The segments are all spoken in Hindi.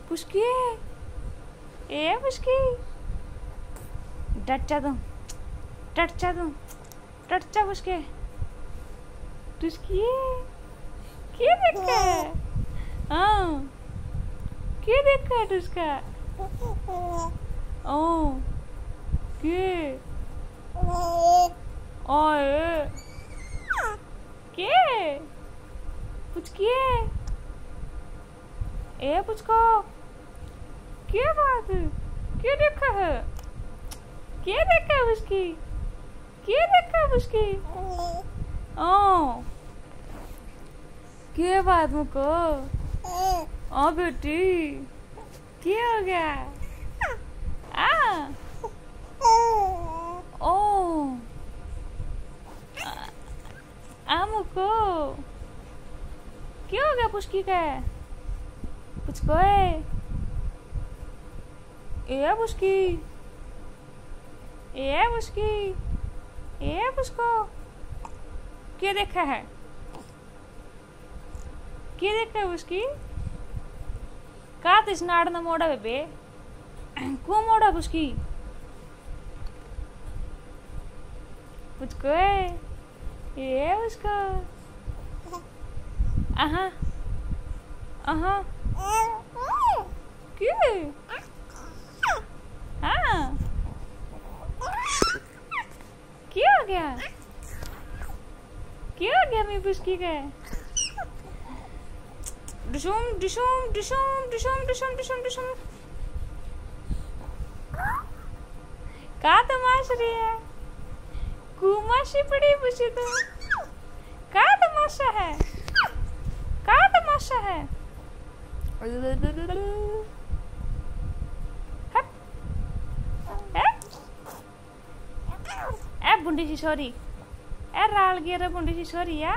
पुष्की ए पुष्की डट जा तुम पुष्के पुष्की क्या देखा है हाँ क्या देखा है तुझका ओ के ओए के पुचकी ए पुचको क्या बात है क्या देखा है उसकी क्या देखा है उसकी ओ क्या बात मुझको ओ बेटी क्या हो गया ओ मुझको क्या हो गया पुष्की का पुचको ए पुष्को क्या देखा है उसकी का तिसनाड़ न मोड़ा बेबे को मोड़ा पुष्की पुचको ए उसको आहा क्यों हाँ क्या हो गया मेरी पुष्की का डिशुम का तमाश रही है कुमाशी पड़ी पुष्की तो का तमाशा है ए बुंडी शिशोरी ए राल गिर बुंडी शिशोरी है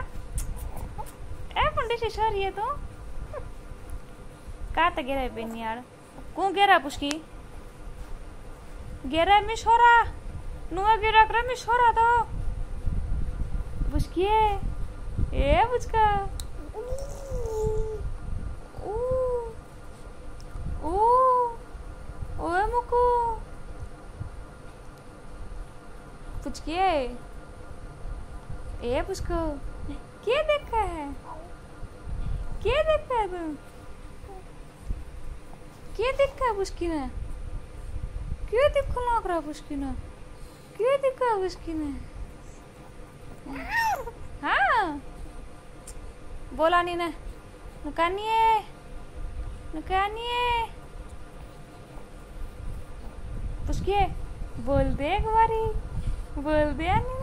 तो का त गिरा पेन यार को गिरा पुष्की गिरा मिशोरा नुआ गिरा कर मिशोरा तो पुष्की ए पुचका ओए मुको पुचकी ए पुष्को क्या देखा है तुम क्या देखा है पुष्की ने क्यों देखो लग रहा पुष्की ने क्यों देखा पुष्की ने हाँ बोला नहीं ना नुकानिए पुष्की बोल दे एक बारी बोल दे